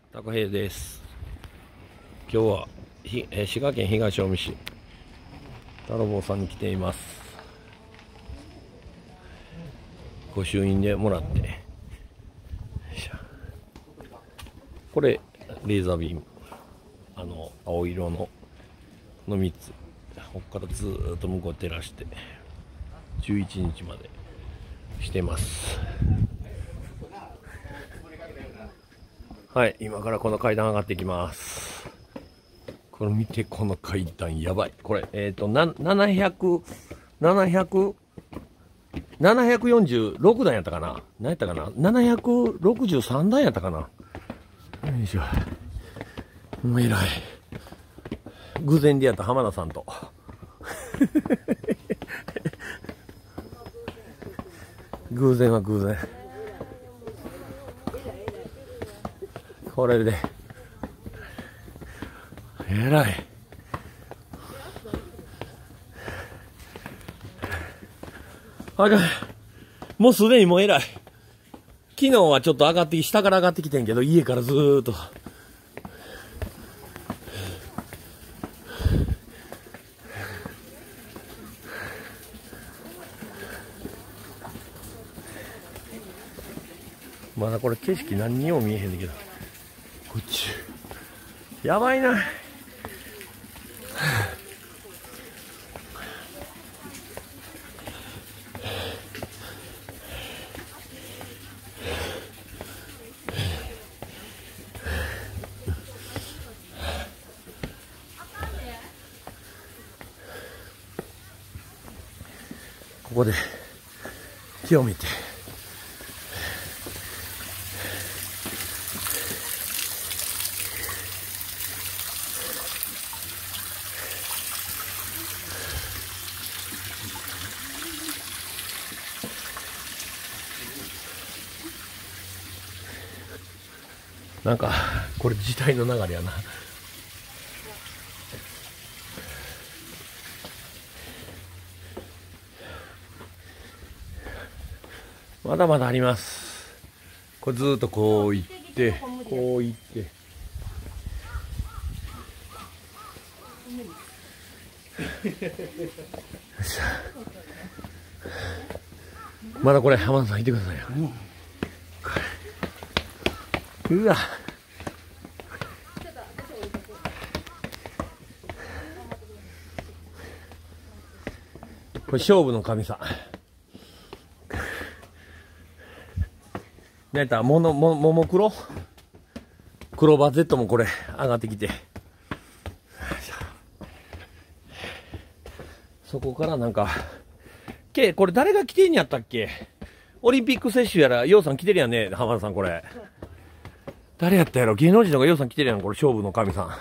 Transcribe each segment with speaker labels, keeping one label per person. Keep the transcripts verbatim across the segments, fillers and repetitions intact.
Speaker 1: 高平です。今日はひ、えー滋賀県東近江市太郎坊さんに来ています。御朱印でもらって、よいしょ、これレーザービーム、あの青色ののみっつ、ここからずーっと向こう照らしてじゅういちにちまでしてます。はい、今からこの階段上がっていきます。これ見て、この階段やばい。これ、えっと、な、ななひゃく、ななひゃく、ななひゃくよんじゅうろくだんやったかな、何やったかな、ななひゃくろくじゅうさんだんやったかな。よいしょ。もう偉い。偶然出会った浜田さんと。偶然は偶然。これでえらい。あかん、もうすでにもうえらい。昨日はちょっと上がって下から上がってきてんけど、家からずーっとまだこれ景色何にも見えへんねんけど、こっちやばいな。ここで木を見て、なんかこれ時代の流れやな。まだまだあります。これずーっとこう行ってこう行って、まだこれ浜田さんいてくださいよ。うわ、これ勝負の神さん。なんやったらものもももクロクローバー Z もこれ上がってきて、そこからなんかけ、これ誰が来てんやったっけ。オリンピック接種やらようさん来てるやんね、浜田さん。これ誰やったやろ、芸能人のがようさん来てるやん。これ勝負の神さん。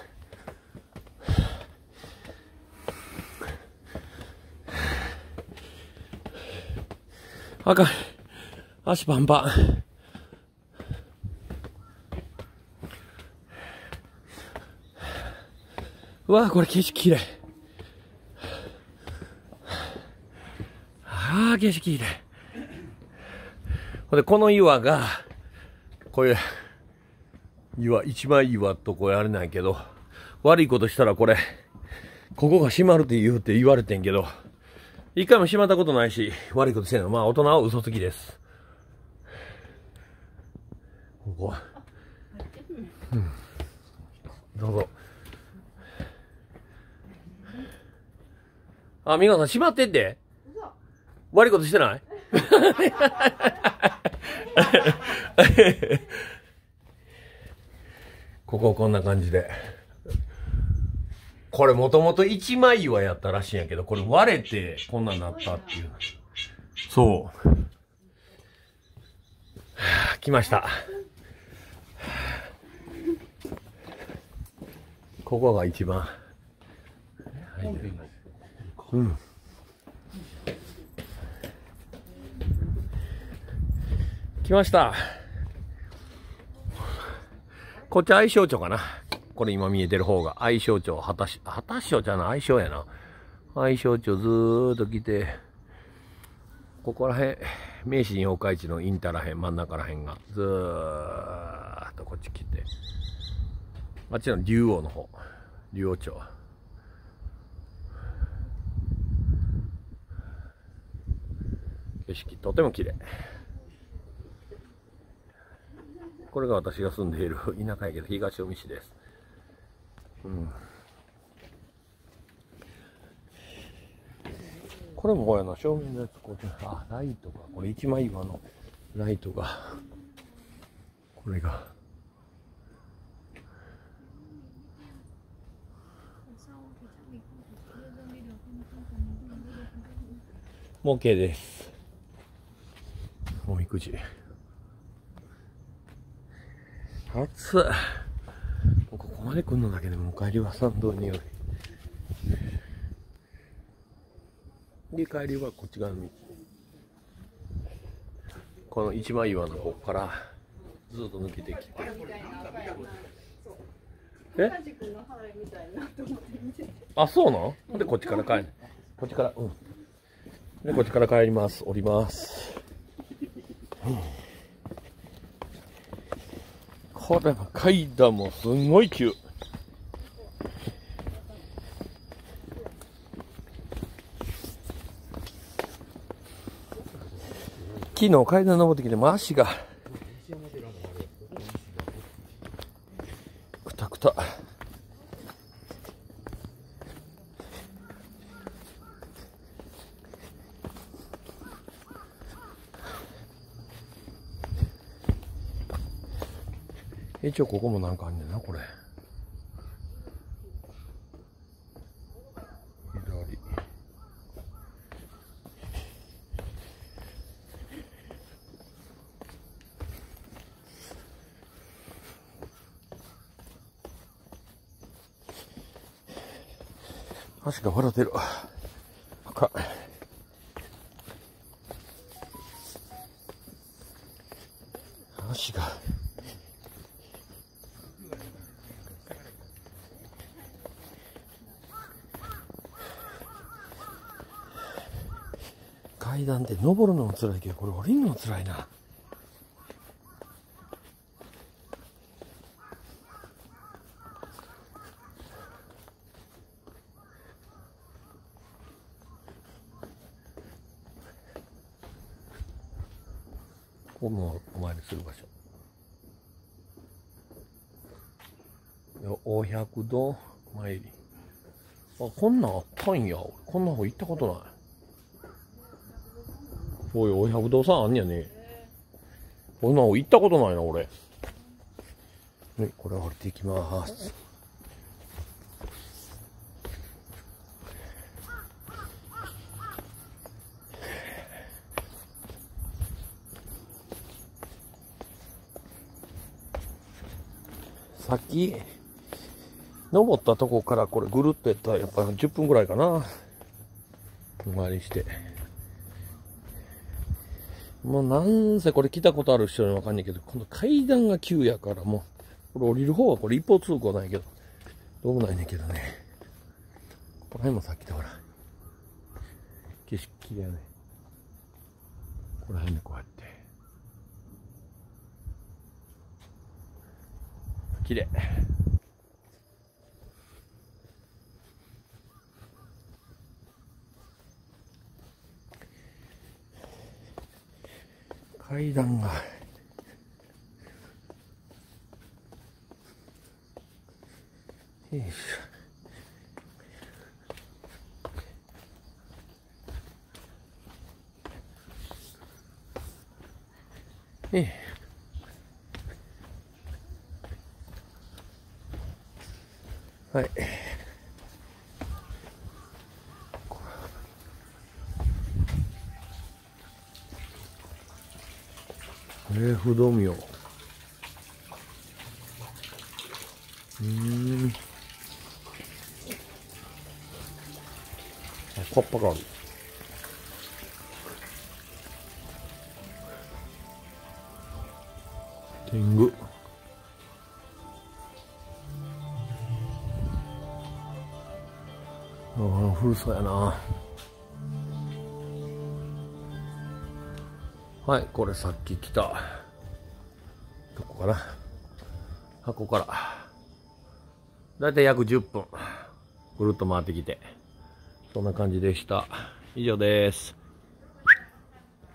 Speaker 1: あかん、足パンパン。うわ、これ景色綺麗。ああ、景色綺麗。ほんで、この岩が、これ、岩、一枚岩とこれあれなんやけど、悪いことしたらこれ、ここが閉まるって言うって言われてんけど、一回も閉まったことないし、悪いことしてんの。まあ、大人は嘘つきです。ここ。うん。どうぞ。あ、皆さん閉まってんで。悪いことしてないこここんな感じで。これもともと一枚岩やったらしいんやけど、これ割れてこんなんなったっていう。そう。はあ、来ました。ここが一番。うん。来ました。こっち愛称町かな。これ今見えてる方が愛称町、果たし、果たし町じゃない、愛称やな。愛称町ずーっと来て、ここら辺、名神八日市のインタらへん、真ん中らへんが、ずーっとこっち来て、 あっちの竜王の方、竜王町。景色とても綺麗。これが私が住んでいる田舎やけど東近江市です。うん。これもこれの照明のやつ、こっち、あ、ライトが、これ一枚岩のライトが、これが。もう OK です。おみくじ。暑い。ここまで来るのだけでも帰りは参道により。で、帰りはこっち側の道。この一枚岩のここからずっと抜けてきて。え？あ、そうなの？で、こっちから帰る。こっちから、うん。で、こっちから帰ります。降ります。うん、これは階段もすんごい急。昨日階段登ってきても足がくたくた。一応ここもなんかあんねんな、これ。左。足が笑ってる。あかん。足が。階段って登るのも辛いけど、これ降りるのも辛いな。ここもお参りする場所。お百度参り。あ、こんなんあったんや。こんな方行ったことない。おい、お百度さんあんやね。こんな方行ったことないな、俺。ね、これ降りていきます。さっき、登ったとこからこれぐるっとやったらやっぱじゅっぷんぐらいかな。お参りして。もうなんせこれ来たことある人にわかんないけど、この階段が急やからもう、これ降りる方はこれ一方通行ないけど、どうもないねんけどね。この辺もさっきとほら、景色綺麗やね。この辺でこうやって。綺麗。階段が。よいしょ。ええ。はい。え、不動明。うーん。あ、カッパがある。天狗。ああ、古そうやな。はい、これさっき来た。どこかな。箱から。 だいたい約じゅっぷん。ぐるっと回ってきて。そんな感じでした。以上です。